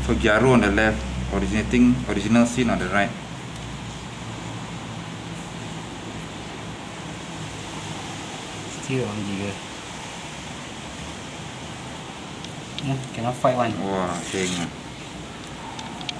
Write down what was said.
So gyro on the left, original sin on the right. Still on Giga. Cannot fight one. Wah, heng.